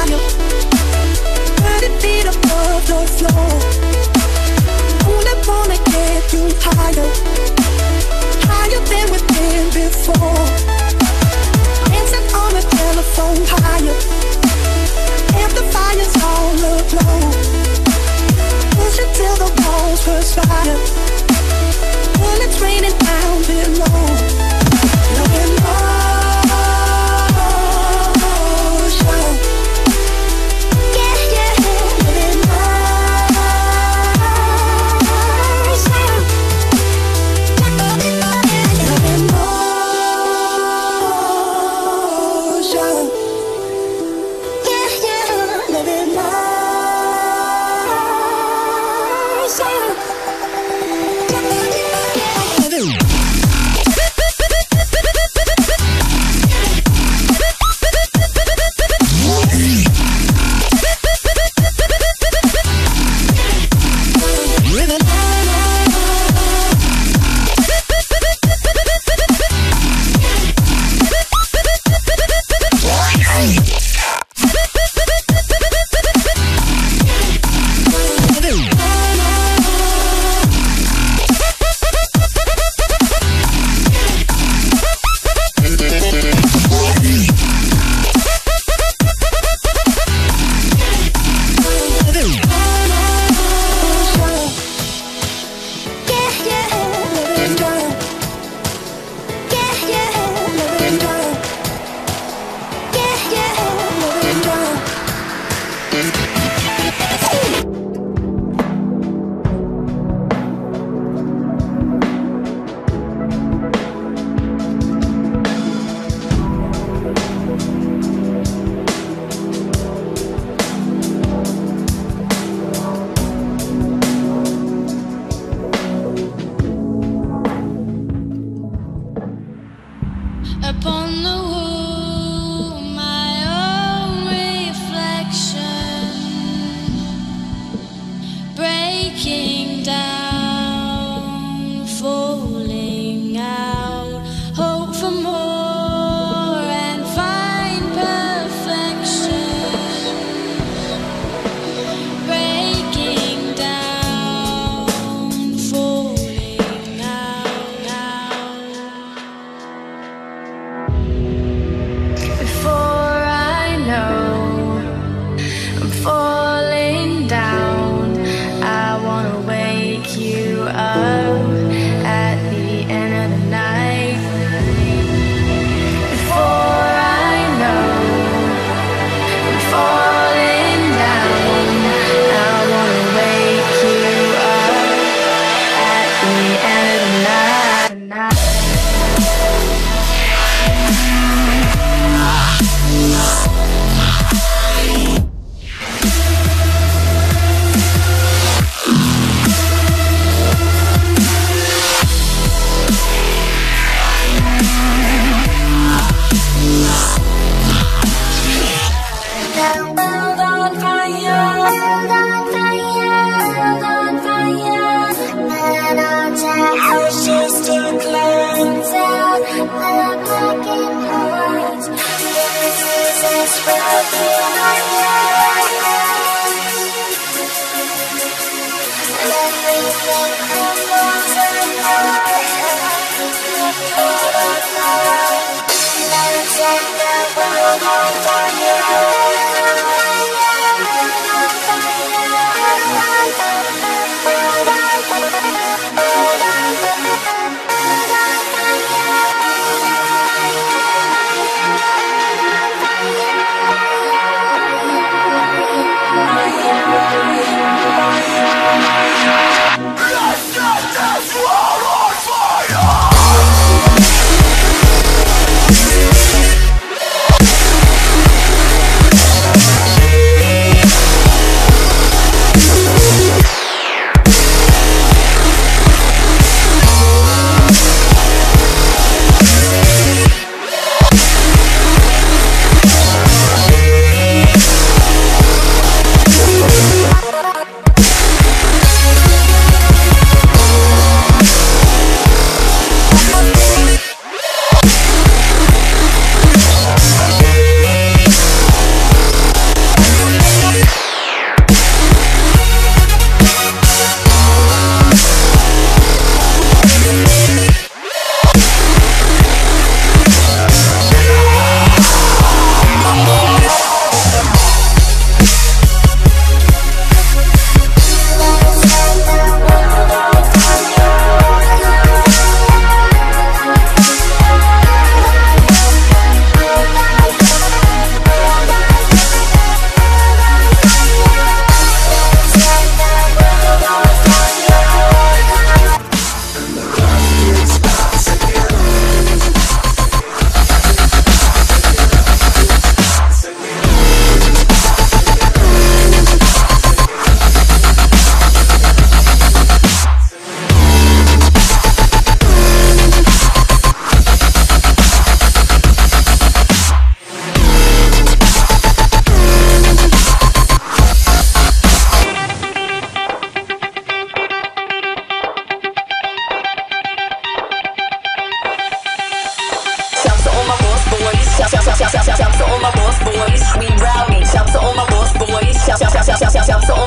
higher, 30 feet above the floor. Only wanna get you higher, higher than we've been before. Dancing on the telephone higher, amplifiers all aglow. Push it till the walls perspire, bullets raining down below. You're in motion. Yeah, yeah, you're in motion. You're in motion. Yeah, yeah, you're in motion. Upon the wall, my own reflection, breaking down, falling out, hope for more and find perfection, breaking down, falling out. Before I know I'm falling down, I wanna wake you up at the end of the night. Before I know I'm falling down, I wanna wake you up at the end of the night.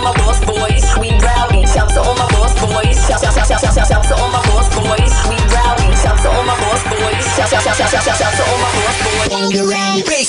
my lost boys, we rowdy. Shout to all my lost boys. Shout to all my lost boys, we rowdy. Shout to all my lost boys. Shout to all my lost boys. On your own bass.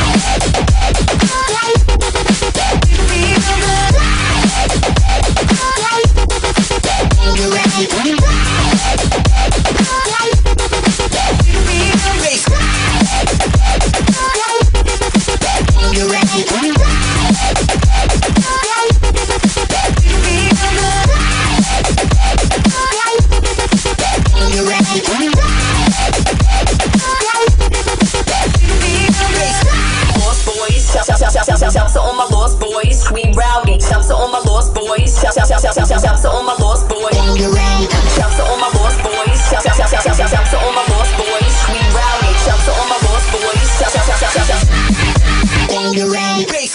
Shout to all my lost boys, we rowdy. Shout to all my lost boys. Shout to all my lost boys. Shout to all my lost boys. Shout to all my lost boys, we rowdy. Shout to all my lost boys. On your own bass.